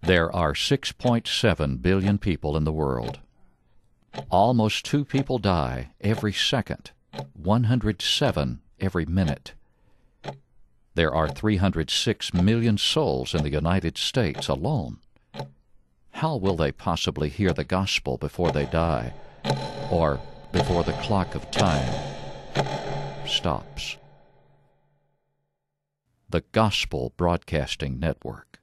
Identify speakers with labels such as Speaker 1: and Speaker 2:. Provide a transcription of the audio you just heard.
Speaker 1: There are 6.7 billion people in the world. Almost 2 people die every second, 107 every minute. There are 306 million souls in the United States alone. How will they possibly hear the gospel before they die, or before the clock of time stops? The Gospel Broadcasting Network.